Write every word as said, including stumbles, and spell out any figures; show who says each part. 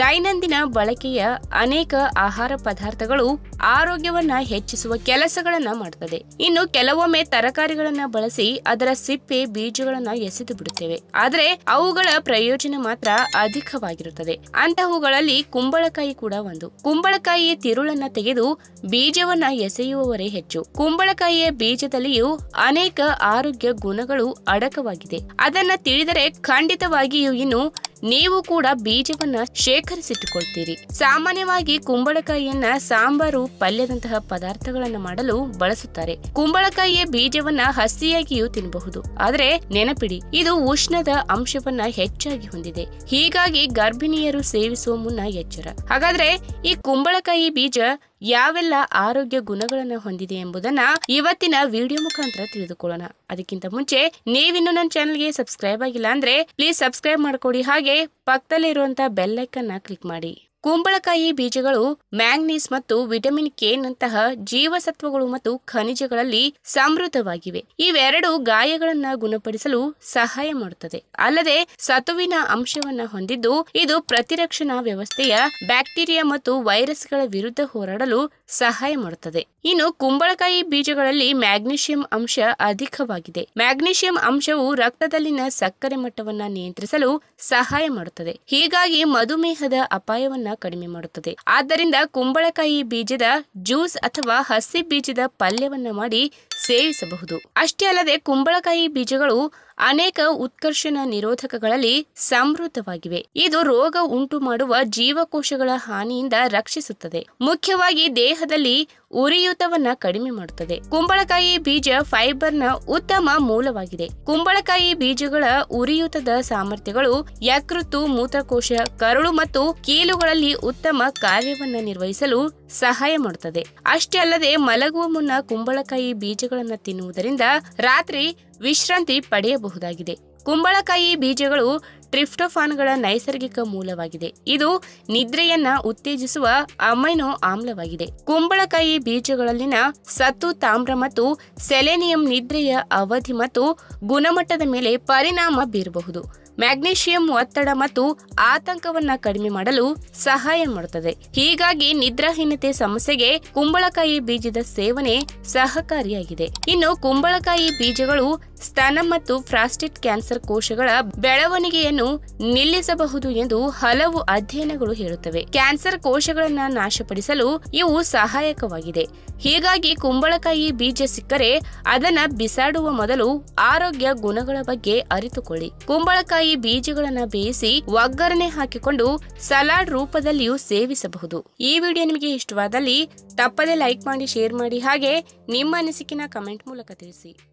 Speaker 1: ದೈನಂದಿನ ಬಳಕೆಯ ಅನೇಕ ಆಹಾರ ಪದಾರ್ಥಗಳು ಆರೋಗ್ಯವನ್ನ ಹೆಚ್ಚಿಸುವ ಕೆಲಸಗಳನ್ನ ಮಾಡುತ್ತದೆ. ಇನ್ನು ಕೆಲವೊಮ್ಮೆ ತರಕಾರಿಗಳನ್ನ ಬಳಸಿ ಅದರ ಸಿಪ್ಪೆ ಬೀಜಗಳನ್ನ ಎಸೆದು ಬಿಡುತ್ತೇವೆ, ಆದರೆ ಅವುಗಳ ಪ್ರಯೋಜನ ಮಾತ್ರ ಅಧಿಕವಾಗಿರುತ್ತದೆ. ಅಂತಹವುಗಳಲ್ಲಿ ಕುಂಬಳಕಾಯಿ ಕೂಡ ಒಂದು. ಕುಂಬಳಕಾಯಿಯ ತಿರುಳನ್ನ ತೆಗೆದು ಬೀಜವನ್ನ ಎಸೆಯುವವರೇ ಹೆಚ್ಚು. ಕುಂಬಳಕಾಯಿಯ ಬೀಜದಲ್ಲಿಯೂ ಅನೇಕ ಆರೋಗ್ಯ ಗುಣಗಳು ಅಡಕವಾಗಿದೆ. ಅದನ್ನ ತಿಳಿದರೆ ಖಂಡಿತವಾಗಿಯೂ ಇನ್ನು ನೀವು ಕೂಡ ಬೀಜವನ್ನ ಶೇಖರಿಸಿಟ್ಟುಕೊಳ್ತೀರಿ. ಸಾಮಾನ್ಯವಾಗಿ ಕುಂಬಳಕಾಯಿಯನ್ನ ಸಾಂಬಾರು, ಪಲ್ಯದಂತಹ ಪದಾರ್ಥಗಳನ್ನ ಮಾಡಲು ಬಳಸುತ್ತಾರೆ. ಕುಂಬಳಕಾಯಿಯ ಬೀಜವನ್ನ ಹಸಿಯಾಗಿಯೂ ತಿನ್ನಬಹುದು, ಆದರೆ ನೆನಪಿಡಿ, ಇದು ಉಷ್ಣದ ಅಂಶವನ್ನ ಹೆಚ್ಚಾಗಿ ಹೊಂದಿದೆ. ಹೀಗಾಗಿ ಗರ್ಭಿಣಿಯರು ಸೇವಿಸುವ ಮುನ್ನ ಎಚ್ಚರ. ಹಾಗಾದ್ರೆ ಈ ಕುಂಬಳಕಾಯಿ ಬೀಜ ಯಾವೆಲ್ಲ ಆರೋಗ್ಯ ಗುಣಗಳನ್ನ ಹೊಂದಿದೆ ಎಂಬುದನ್ನ ಇವತ್ತಿನ ವಿಡಿಯೋ ಮುಖಾಂತರ ತಿಳಿದುಕೊಳ್ಳೋಣ. ಅದಕ್ಕಿಂತ ಮುಂಚೆ ನೀವಿನ್ನು ನನ್ನ ಚಾನೆಲ್ಗೆ ಸಬ್ಸ್ಕ್ರೈಬ್ ಆಗಿಲ್ಲ ಅಂದ್ರೆ ಪ್ಲೀಸ್ ಸಬ್ಸ್ಕ್ರೈಬ್ ಮಾಡ್ಕೊಡಿ, ಹಾಗೆ ಪಕ್ಕದಲ್ಲಿರುವಂತಹ ಬೆಲ್ ಐಕಾನ್ ಕ್ಲಿಕ್ ಮಾಡಿ. ಕುಂಬಳಕಾಯಿ ಬೀಜಗಳು ಮ್ಯಾಂಗ್ನೀಸ್ ಮತ್ತು ವಿಟಮಿನ್ ಕೆ ನಂತಹ ಜೀವಸತ್ವಗಳು ಮತ್ತು ಖನಿಜಗಳಲ್ಲಿ ಸಮೃದ್ಧವಾಗಿವೆ. ಇವೆರಡು ಗಾಯಗಳನ್ನ ಗುಣಪಡಿಸಲು ಸಹಾಯ ಮಾಡುತ್ತದೆ. ಅಲ್ಲದೆ ಸತುವಿನ ಅಂಶವನ್ನ ಹೊಂದಿದ್ದು ಇದು ಪ್ರತಿರಕ್ಷಣಾ ವ್ಯವಸ್ಥೆಯ ಬ್ಯಾಕ್ಟೀರಿಯಾ ಮತ್ತು ವೈರಸ್ಗಳ ವಿರುದ್ಧ ಹೋರಾಡಲು ಸಹಾಯ ಮಾಡುತ್ತದೆ. ಇನ್ನು ಕುಂಬಳಕಾಯಿ ಬೀಜಗಳಲ್ಲಿ ಮ್ಯಾಗ್ನೀಷಿಯಂ ಅಂಶ ಅಧಿಕವಾಗಿದೆ. ಮ್ಯಾಗ್ನೀಷಿಯಂ ಅಂಶವು ರಕ್ತದಲ್ಲಿನ ಸಕ್ಕರೆ ಮಟ್ಟವನ್ನ ನಿಯಂತ್ರಿಸಲು ಸಹಾಯ ಮಾಡುತ್ತದೆ. ಹೀಗಾಗಿ ಮಧುಮೇಹದ ಅಪಾಯವನ್ನ ಕಡಿಮೆ ಮಾಡುತ್ತದೆ. ಆದ್ದರಿಂದ ಕುಂಬಳಕಾಯಿ ಬೀಜದ ಜ್ಯೂಸ್ ಅಥವಾ ಹಸಿ ಬೀಜದ ಪಲ್ಯವನ್ನ ಮಾಡಿ ಸೇವಿಸಬಹುದು. ಅಷ್ಟೇ ಅಲ್ಲದೆ ಕುಂಬಳಕಾಯಿ ಬೀಜಗಳು ಅನೇಕ ಉತ್ಕರ್ಷಣ ನಿರೋಧಕಗಳಲ್ಲಿ ಸಮೃದ್ಧವಾಗಿವೆ. ಇದು ರೋಗ ಉಂಟು ಮಾಡುವ ಜೀವಕೋಶಗಳ ಹಾನಿಯಿಂದ ರಕ್ಷಿಸುತ್ತದೆ. ಮುಖ್ಯವಾಗಿ ದೇಹದಲ್ಲಿ ಉರಿಯೂತವನ್ನ ಕಡಿಮೆ ಮಾಡುತ್ತದೆ. ಕುಂಬಳಕಾಯಿ ಬೀಜ ಫೈಬರ್ನ ಉತ್ತಮ ಮೂಲವಾಗಿದೆ. ಕುಂಬಳಕಾಯಿ ಬೀಜಗಳ ಉರಿಯೂತದ ಸಾಮರ್ಥ್ಯಗಳು ಯಕೃತ್ತು, ಮೂತ್ರಕೋಶ, ಕರುಳು ಮತ್ತು ಕೀಲುಗಳಲ್ಲಿ ಉತ್ತಮ ಕಾರ್ಯವನ್ನ ನಿರ್ವಹಿಸಲು ಸಹಾಯ ಮಾಡುತ್ತದೆ. ಅಷ್ಟೇ ಅಲ್ಲದೆ ಮಲಗುವ ಮುನ್ನ ಕುಂಬಳಕಾಯಿ ಬೀಜಗಳನ್ನ ತಿನ್ನುವುದರಿಂದ ರಾತ್ರಿ ವಿಶ್ರಾಂತಿ ಪಡೆಯಬಹುದಾಗಿದೆ. ಕುಂಬಳಕಾಯಿ ಬೀಜಗಳು ಟ್ರಿಪ್ಟೋಫಾನ್ಗಳ ನೈಸರ್ಗಿಕ ಮೂಲವಾಗಿದೆ. ಇದು ನಿದ್ರೆಯನ್ನ ಉತ್ತೇಜಿಸುವ ಅಮೈನೋ ಆಮ್ಲವಾಗಿದೆ. ಕುಂಬಳಕಾಯಿ ಬೀಜಗಳಲ್ಲಿನ ಸತು, ತಾಮ್ರ ಮತ್ತು ಸೆಲೆನಿಯಂ ನಿದ್ರೆಯ ಅವಧಿ ಮತ್ತು ಗುಣಮಟ್ಟದ ಮೇಲೆ ಪರಿಣಾಮ ಬೀರಬಹುದು. ಮ್ಯಾಗ್ನೀಷಿಯಂ ಒತ್ತಡ ಮತ್ತು ಆತಂಕವನ್ನ ಕಡಿಮೆ ಮಾಡಲು ಸಹಾಯ ಮಾಡುತ್ತದೆ. ಹೀಗಾಗಿ ನಿದ್ರಾಹೀನತೆ ಸಮಸ್ಯೆಗೆ ಕುಂಬಳಕಾಯಿ ಬೀಜದ ಸೇವನೆ ಸಹಕಾರಿಯಾಗಿದೆ. ಇನ್ನು ಕುಂಬಳಕಾಯಿ ಬೀಜಗಳು ಸ್ತನ ಮತ್ತು ಪ್ರಾಸ್ಟೇಟ್ ಕ್ಯಾನ್ಸರ್ ಕೋಶಗಳ ಬೆಳವಣಿಗೆಯನ್ನು ನಿಲ್ಲಿಸಬಹುದು ಎಂದು ಹಲವು ಅಧ್ಯಯನಗಳು ಹೇಳುತ್ತವೆ. ಕ್ಯಾನ್ಸರ್ ಕೋಶಗಳನ್ನ ನಾಶಪಡಿಸಲು ಇವು ಸಹಾಯಕವಾಗಿದೆ. ಹೀಗಾಗಿ ಕುಂಬಳಕಾಯಿ ಬೀಜ ಸಿಕ್ಕರೆ ಅದನ್ನ ಬಿಸಾಡುವ ಮೊದಲು ಆರೋಗ್ಯ ಗುಣಗಳ ಬಗ್ಗೆ ಅರಿತುಕೊಳ್ಳಿ. ಕುಂಬಳಕಾಯಿ ಬೀಜಗಳನ್ನ ಬೇಯಿಸಿ ಒಗ್ಗರಣೆ ಹಾಕಿಕೊಂಡು ಸಲಾಡ್ ರೂಪದಲ್ಲಿಯೂ ಸೇವಿಸಬಹುದು. ಈ ವಿಡಿಯೋ ನಿಮಗೆ ಇಷ್ಟವಾದಲ್ಲಿ ತಪ್ಪದೇ ಲೈಕ್ ಮಾಡಿ, ಶೇರ್ ಮಾಡಿ, ಹಾಗೆ ನಿಮ್ಮ ಅನಿಸಿಕೆನ ಕಮೆಂಟ್ ಮೂಲಕ ತಿಳಿಸಿ.